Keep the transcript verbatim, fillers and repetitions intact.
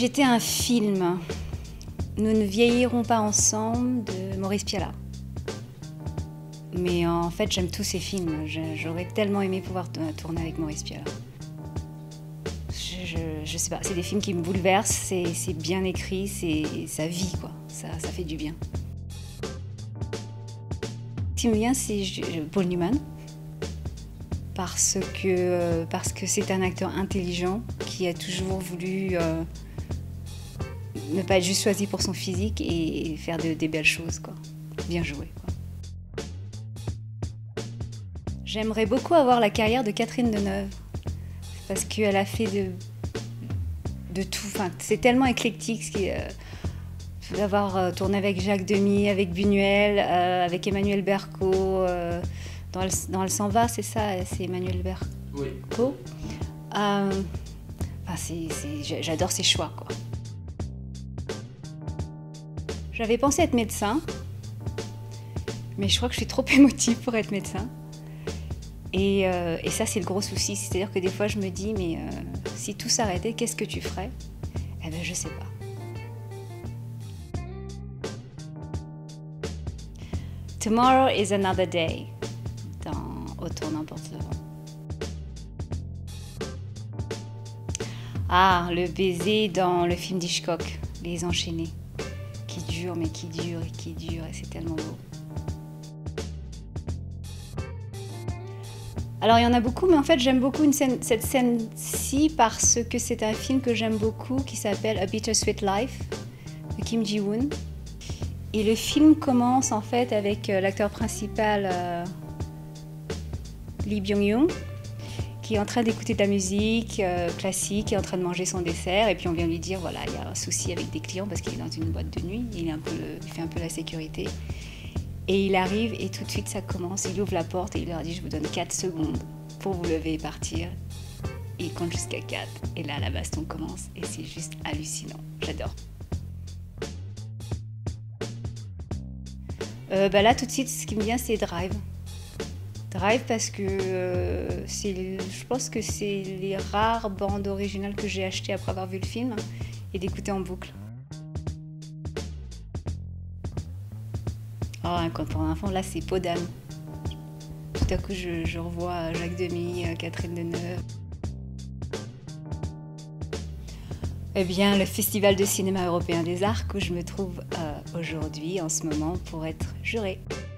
j'étais un film, Nous ne vieillirons pas ensemble de Maurice Pialat. Mais en fait, j'aime tous ces films. J'aurais tellement aimé pouvoir tourner avec Maurice Pialat. Je, je, je sais pas, c'est des films qui me bouleversent, c'est bien écrit, c'est ça vit quoi, ça, ça fait du bien. Ce qui me vient, c'est Paul Newman, parce que parce que c'est un acteur intelligent qui a toujours voulu euh, ne pas être juste choisi pour son physique et faire de, des belles choses quoi, bien joué quoi. J'aimerais beaucoup avoir la carrière de Catherine Deneuve, parce qu'elle a fait de, de tout, enfin, c'est tellement éclectique, ce qui, euh, d'avoir euh, tourné avec Jacques Demy, avec Buñuel, euh, avec Emmanuel Berco, euh, dans, Elle, dans Elle s'en va, c'est ça, c'est Emmanuel Berco. Oui. Euh, enfin, j'adore ses choix, quoi. J'avais pensé être médecin, mais je crois que je suis trop émotive pour être médecin. Et, euh, et ça, c'est le gros souci. C'est-à-dire que des fois, je me dis, mais euh, si tout s'arrêtait, qu'est-ce que tu ferais? Eh bien, je sais pas. Tomorrow is another day, dans Autour n'importe le vent. Ah, le baiser dans le film d'Hitchcock, Les Enchaînés, qui dure, mais qui dure et qui dure, et c'est tellement beau. Alors il y en a beaucoup, mais en fait j'aime beaucoup une scène, cette scène-ci parce que c'est un film que j'aime beaucoup qui s'appelle A Bittersweet Life de Kim Ji-woon. Et le film commence en fait avec l'acteur principal euh, Lee Byung-hun qui est en train d'écouter de la musique euh, classique, qui est en train de manger son dessert, et puis on vient lui dire voilà, il y a un souci avec des clients parce qu'il est dans une boîte de nuit, il, est un peu le, il fait un peu la sécurité. Et il arrive et tout de suite ça commence, il ouvre la porte et il leur dit je vous donne quatre secondes pour vous lever et partir. Et il compte jusqu'à quatre. Et là la baston commence et c'est juste hallucinant, j'adore. Euh, bah là tout de suite ce qui me vient c'est Drive. Drive parce que euh, je pense que c'est les rares bandes originales que j'ai achetées après avoir vu le film et d'écouter en boucle. Oh, un conte pour un enfant, là c'est Peau d'âne. Tout à coup je, je revois Jacques Demy, Catherine Deneuve. Eh bien, le Festival de cinéma européen des arts où je me trouve euh, aujourd'hui, en ce moment, pour être jurée.